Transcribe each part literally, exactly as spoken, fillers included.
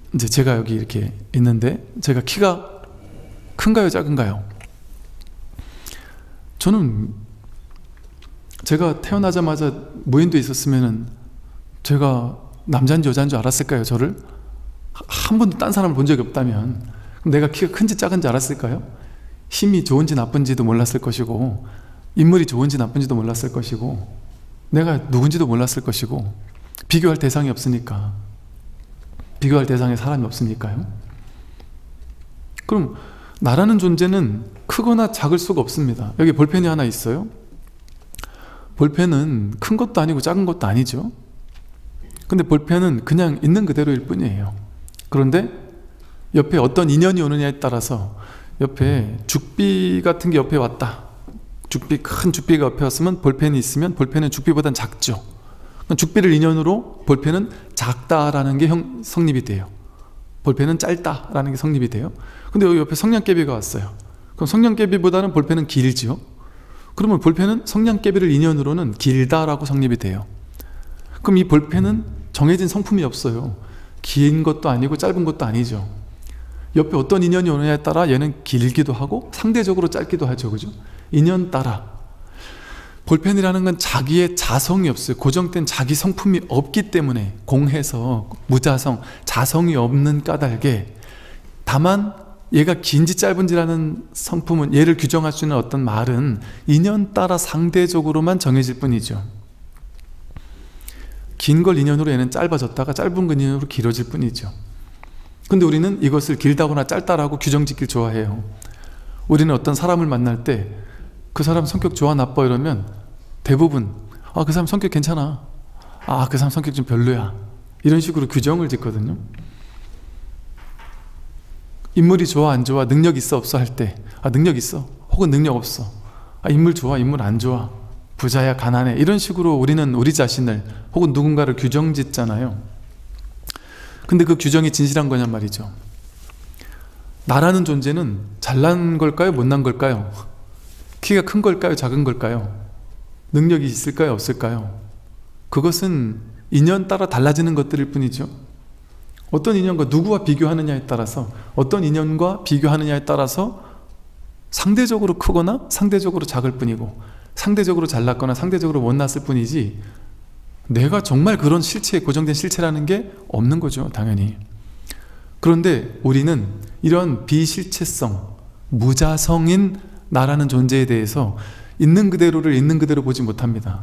이제 제가 여기 이렇게 있는데 제가 키가 큰가요, 작은가요? 저는 제가 태어나자마자 무인도에 있었으면은 제가 남자인지 여자인지 알았을까요? 저를 한 번도 딴 사람을 본 적이 없다면 그럼 내가 키가 큰지 작은지 알았을까요? 힘이 좋은지 나쁜지도 몰랐을 것이고 인물이 좋은지 나쁜지도 몰랐을 것이고 내가 누군지도 몰랐을 것이고 비교할 대상이 없으니까 비교할 대상에 사람이 없으니까요. 그럼 나라는 존재는 크거나 작을 수가 없습니다. 여기 볼펜이 하나 있어요. 볼펜은 큰 것도 아니고 작은 것도 아니죠. 근데 볼펜은 그냥 있는 그대로일 뿐이에요. 그런데 옆에 어떤 인연이 오느냐에 따라서 옆에 죽비 같은 게 옆에 왔다. 죽비, 큰 죽비가 옆에 왔으면 볼펜이 있으면 볼펜은 죽비보단 작죠. 죽비를 인연으로 볼펜은 작다라는 게 형, 성립이 돼요. 볼펜은 짧다라는 게 성립이 돼요. 근데 여기 옆에 성냥개비가 왔어요. 그럼 성냥개비보다는 볼펜은 길죠. 그러면 볼펜은 성냥개비를 인연으로는 길다라고 성립이 돼요. 그럼 이 볼펜은 정해진 성품이 없어요. 긴 것도 아니고 짧은 것도 아니죠. 옆에 어떤 인연이 오느냐에 따라 얘는 길기도 하고 상대적으로 짧기도 하죠. 그죠? 인연 따라. 볼펜이라는 건 자기의 자성이 없어요. 고정된 자기 성품이 없기 때문에 공해서 무자성, 자성이 없는 까닭에 다만 얘가 긴지 짧은지라는 성품은 얘를 규정할 수 있는 어떤 말은 인연 따라 상대적으로만 정해질 뿐이죠. 긴 걸 인연으로 얘는 짧아졌다가 짧은 걸 인연으로 길어질 뿐이죠. 근데 우리는 이것을 길다거나 짧다라고 규정짓길 좋아해요. 우리는 어떤 사람을 만날 때 그 사람 성격 좋아 나빠 이러면 대부분 아, 그 사람 성격 괜찮아, 아, 그 사람 성격 좀 별로야, 이런 식으로 규정을 짓거든요. 인물이 좋아 안 좋아, 능력 있어 없어 할 때 아, 능력 있어 혹은 능력 없어, 아, 인물 좋아 인물 안 좋아, 부자야 가난해, 이런 식으로 우리는 우리 자신을 혹은 누군가를 규정 짓잖아요. 근데 그 규정이 진실한 거냔 말이죠. 나라는 존재는 잘난 걸까요, 못난 걸까요? 키가 큰 걸까요, 작은 걸까요? 능력이 있을까요, 없을까요? 그것은 인연 따라 달라지는 것들일 뿐이죠. 어떤 인연과 누구와 비교하느냐에 따라서 어떤 인연과 비교하느냐에 따라서 상대적으로 크거나 상대적으로 작을 뿐이고 상대적으로 잘났거나 상대적으로 못났을 뿐이지 내가 정말 그런 실체, 고정된 실체라는 게 없는 거죠, 당연히. 그런데 우리는 이런 비실체성, 무자성인 나라는 존재에 대해서 있는 그대로를 있는 그대로 보지 못합니다.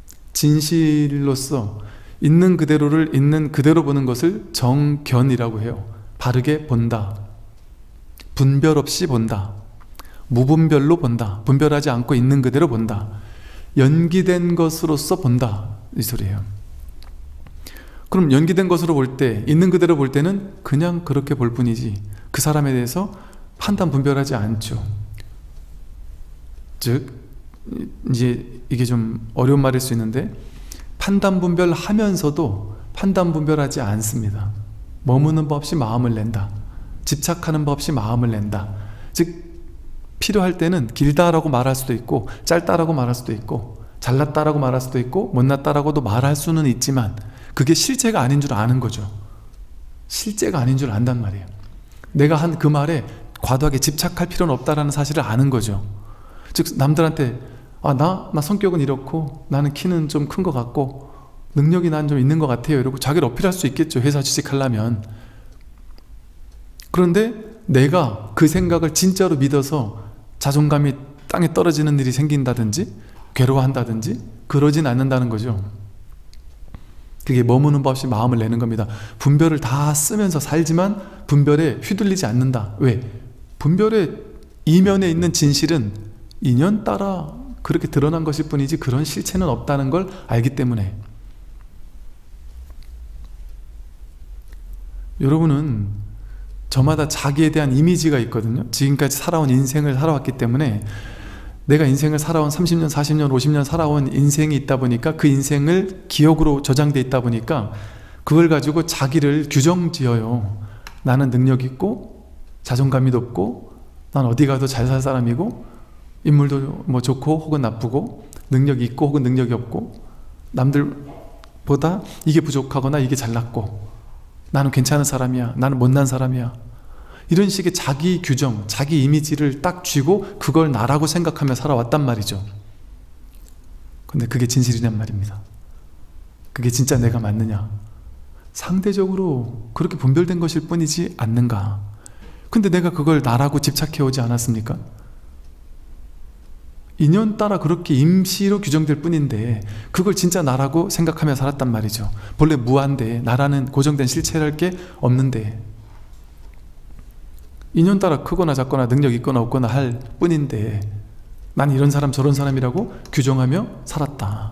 진실로서 있는 그대로를 있는 그대로 보는 것을 정견이라고 해요. 바르게 본다, 분별 없이 본다, 무분별로 본다, 분별하지 않고 있는 그대로 본다, 연기된 것으로서 본다, 이 소리예요. 그럼 연기된 것으로 볼 때, 있는 그대로 볼 때는 그냥 그렇게 볼 뿐이지 그 사람에 대해서 판단 분별하지 않죠. 즉 이제 이게 좀 어려운 말일 수 있는데 판단 분별하면서도 판단 분별하지 않습니다. 머무는 법 없이 마음을 낸다, 집착하는 법 없이 마음을 낸다. 즉 필요할 때는 길다라고 말할 수도 있고 짧다라고 말할 수도 있고 잘났다라고 말할 수도 있고 못났다라고도 말할 수는 있지만 그게 실제가 아닌 줄 아는 거죠. 실제가 아닌 줄 안단 말이에요. 내가 한 그 말에 과도하게 집착할 필요는 없다라는 사실을 아는 거죠. 즉 남들한테 아, 나, 나 성격은 이렇고 나는 키는 좀 큰 것 같고 능력이 난 좀 있는 것 같아요 이러고 자기를 어필할 수 있겠죠, 회사 취직하려면. 그런데 내가 그 생각을 진짜로 믿어서 자존감이 땅에 떨어지는 일이 생긴다든지 괴로워한다든지 그러진 않는다는 거죠. 그게 머무는 법 없이 마음을 내는 겁니다. 분별을 다 쓰면서 살지만 분별에 휘둘리지 않는다. 왜? 분별의 이면에 있는 진실은 인연 따라 그렇게 드러난 것일 뿐이지 그런 실체는 없다는 걸 알기 때문에. 여러분은 저마다 자기에 대한 이미지가 있거든요. 지금까지 살아온 인생을 살아왔기 때문에 내가 인생을 살아온 삼십 년, 사십 년, 오십 년 살아온 인생이 있다 보니까 그 인생을 기억으로 저장돼 있다 보니까 그걸 가지고 자기를 규정지어요. 나는 능력 있고 자존감이 높고 난 어디 가도 잘 살 사람이고 인물도 뭐 좋고 혹은 나쁘고 능력이 있고 혹은 능력이 없고 남들보다 이게 부족하거나 이게 잘났고 나는 괜찮은 사람이야, 나는 못난 사람이야, 이런 식의 자기 규정, 자기 이미지를 딱 쥐고 그걸 나라고 생각하며 살아왔단 말이죠. 근데 그게 진실이란 말입니다. 그게 진짜 내가 맞느냐? 상대적으로 그렇게 분별된 것일 뿐이지 않는가? 근데 내가 그걸 나라고 집착해오지 않았습니까? 인연 따라 그렇게 임시로 규정될 뿐인데 그걸 진짜 나라고 생각하며 살았단 말이죠. 본래 무한데 나라는 고정된 실체랄 게 없는데 인연 따라 크거나 작거나 능력 있거나 없거나 할 뿐인데 난 이런 사람 저런 사람이라고 규정하며 살았다.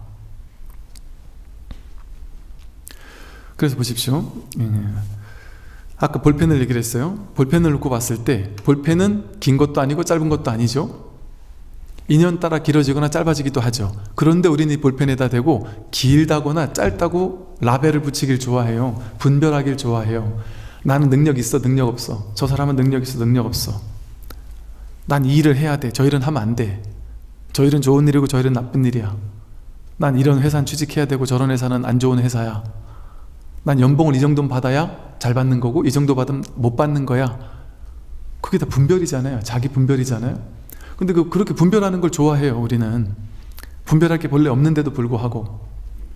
그래서 보십시오. 아까 볼펜을 얘기를 했어요. 볼펜을 놓고 봤을 때 볼펜은 긴 것도 아니고 짧은 것도 아니죠. 인연 따라 길어지거나 짧아지기도 하죠. 그런데 우리는 이 볼펜에다 대고 길다거나 짧다고 라벨을 붙이길 좋아해요. 분별하길 좋아해요. 나는 능력 있어, 능력 없어. 저 사람은 능력 있어, 능력 없어. 난 이 일을 해야 돼, 저 일은 하면 안 돼. 저 일은 좋은 일이고 저 일은 나쁜 일이야. 난 이런 회사는 취직해야 되고 저런 회사는 안 좋은 회사야. 난 연봉을 이 정도는 받아야 잘 받는 거고 이 정도 받으면 못 받는 거야. 그게 다 분별이잖아요. 자기 분별이잖아요. 근데 그, 그렇게 분별하는 걸 좋아해요. 우리는 분별할 게 본래 없는데도 불구하고.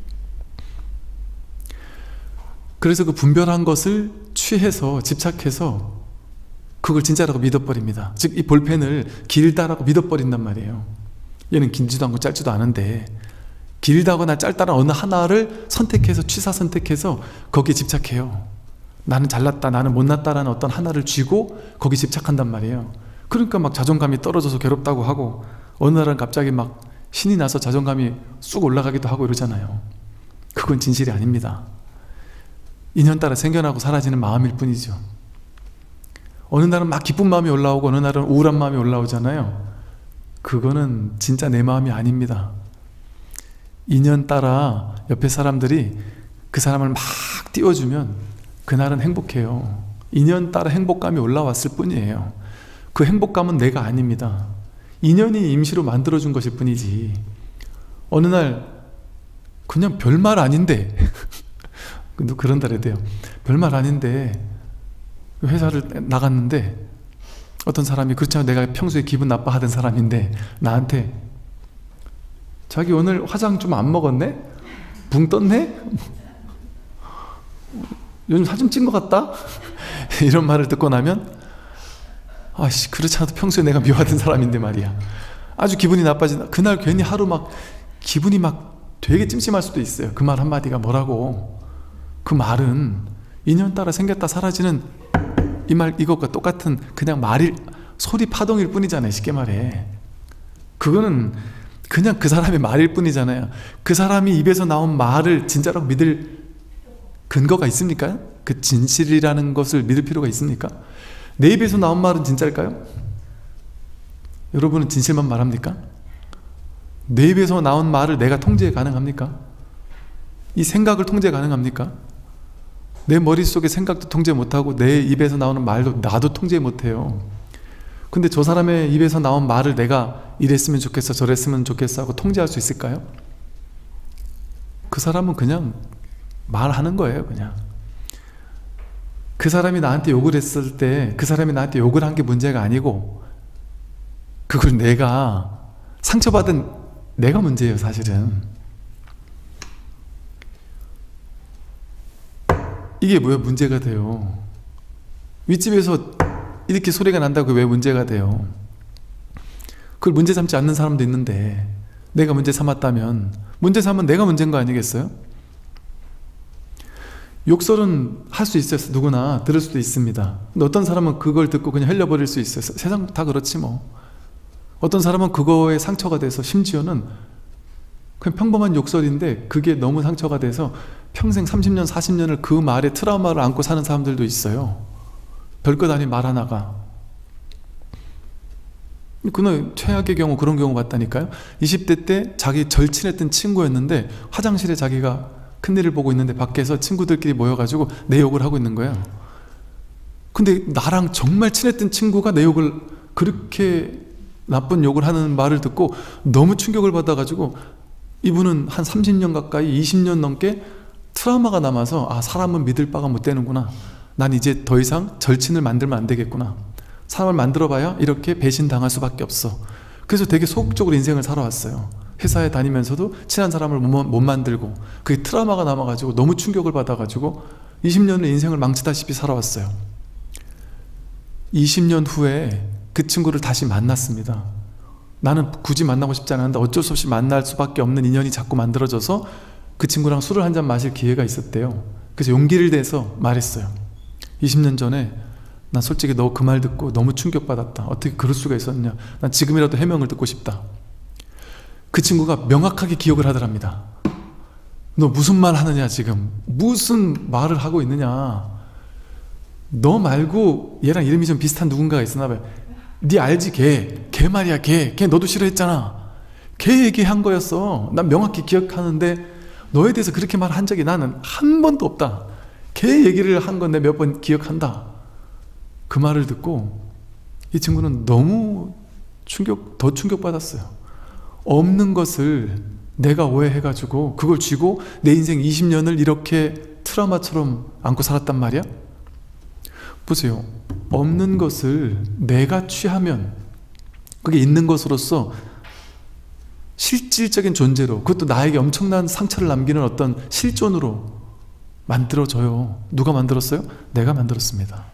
그래서 그 분별한 것을 취해서 집착해서 그걸 진짜라고 믿어버립니다. 즉 이 볼펜을 길다라고 믿어버린단 말이에요. 얘는 길지도 않고 짧지도 않은데 길다거나 짧다나 어느 하나를 선택해서 취사 선택해서 거기에 집착해요. 나는 잘났다, 나는 못났다라는 어떤 하나를 쥐고 거기에 집착한단 말이에요. 그러니까 막 자존감이 떨어져서 괴롭다고 하고 어느 날은 갑자기 막 신이 나서 자존감이 쑥 올라가기도 하고 이러잖아요. 그건 진실이 아닙니다. 인연 따라 생겨나고 사라지는 마음일 뿐이죠. 어느 날은 막 기쁜 마음이 올라오고 어느 날은 우울한 마음이 올라오잖아요. 그거는 진짜 내 마음이 아닙니다. 인연 따라 옆에 사람들이 그 사람을 막 띄워주면 그날은 행복해요. 인연 따라 행복감이 올라왔을 뿐이에요. 그 행복감은 내가 아닙니다. 인연이 임시로 만들어준 것일 뿐이지. 어느 날 그냥 별말 아닌데 근데 그런 달에 돼요. 별말 아닌데 회사를 나갔는데 어떤 사람이, 그렇잖아요, 내가 평소에 기분 나빠하던 사람인데 나한테 자기 오늘 화장 좀 안 먹었네? 붕 떴네? 요즘 사진 찐 것 같다? 이런 말을 듣고 나면 아씨, 그렇지 않아도 평소에 내가 미워하던 사람인데 말이야. 아주 기분이 나빠진다. 그날 괜히 하루 막 기분이 막 되게 찜찜할 수도 있어요. 그 말 한마디가 뭐라고. 그 말은 인연 따라 생겼다 사라지는 이 말 이것과 똑같은 그냥 말일, 소리 파동일 뿐이잖아요. 쉽게 말해. 그거는 그냥 그 사람의 말일 뿐이잖아요. 그 사람이 입에서 나온 말을 진짜라고 믿을 근거가 있습니까? 그 진실이라는 것을 믿을 필요가 있습니까? 내 입에서 나온 말은 진짜일까요? 여러분은 진실만 말합니까? 내 입에서 나온 말을 내가 통제 가능합니까? 이 생각을 통제 가능합니까? 내 머릿속의 생각도 통제 못하고 내 입에서 나오는 말도 나도 통제 못해요. 근데 저 사람의 입에서 나온 말을 내가 이랬으면 좋겠어 저랬으면 좋겠어 하고 통제할 수 있을까요? 그 사람은 그냥 말하는 거예요. 그냥 그 사람이 나한테 욕을 했을 때 그 사람이 나한테 욕을 한 게 문제가 아니고 그걸 내가 상처받은 내가 문제예요. 사실은 이게 왜 문제가 돼요? 윗집에서 이렇게 소리가 난다고 왜 문제가 돼요? 그걸 문제 삼지 않는 사람도 있는데 내가 문제 삼았다면, 문제 삼으면 내가 문제인 거 아니겠어요? 욕설은 할 수 있어요. 누구나 들을 수도 있습니다. 근데 어떤 사람은 그걸 듣고 그냥 흘려버릴 수 있어요. 세상 다 그렇지 뭐. 어떤 사람은 그거에 상처가 돼서 심지어는 그냥 평범한 욕설인데 그게 너무 상처가 돼서 평생 삼십 년 사십 년을 그 말에 트라우마를 안고 사는 사람들도 있어요. 별것 아닌 말 하나가. 그는 최악의 경우 그런 경우 봤다니까요. 이십 대 때 자기 절친했던 친구였는데 화장실에 자기가 큰일을 보고 있는데 밖에서 친구들끼리 모여가지고 내 욕을 하고 있는 거예요. 근데 나랑 정말 친했던 친구가 내 욕을, 그렇게 나쁜 욕을 하는 말을 듣고 너무 충격을 받아가지고 이분은 한 삼십 년 가까이 이십 년 넘게 트라우마가 남아서 아 사람은 믿을 바가 못 되는구나, 난 이제 더 이상 절친을 만들면 안 되겠구나, 사람을 만들어봐야 이렇게 배신당할 수밖에 없어. 그래서 되게 소극적으로 인생을 살아왔어요. 회사에 다니면서도 친한 사람을 못, 못 만들고, 그게 트라우마가 남아가지고 너무 충격을 받아가지고 이십 년을 인생을 망치다시피 살아왔어요. 이십 년 후에 그 친구를 다시 만났습니다. 나는 굳이 만나고 싶지 않았는데 어쩔 수 없이 만날 수밖에 없는 인연이 자꾸 만들어져서 그 친구랑 술을 한잔 마실 기회가 있었대요. 그래서 용기를 내서 말했어요. 이십 년 전에 난 솔직히 너 그 말 듣고 너무 충격받았다. 어떻게 그럴 수가 있었냐. 난 지금이라도 해명을 듣고 싶다. 그 친구가 명확하게 기억을 하더랍니다. 너 무슨 말 하느냐, 지금 무슨 말을 하고 있느냐, 너 말고 얘랑 이름이 좀 비슷한 누군가가 있었나 봐요. 네 알지, 걔. 걔 말이야, 걔. 걔 너도 싫어했잖아. 걔 얘기한 거였어. 난 명확히 기억하는데 너에 대해서 그렇게 말한 적이 나는 한 번도 없다. 걔 얘기를 한 건 내 몇 번 기억한다. 그 말을 듣고 이 친구는 너무 충격, 더 충격받았어요. 없는 것을 내가 오해해가지고 그걸 쥐고 내 인생 이십 년을 이렇게 트라우마처럼 안고 살았단 말이야? 보세요. 없는 것을 내가 취하면 그게 있는 것으로서 실질적인 존재로, 그것도 나에게 엄청난 상처를 남기는 어떤 실존으로 만들어져요. 누가 만들었어요? 내가 만들었습니다.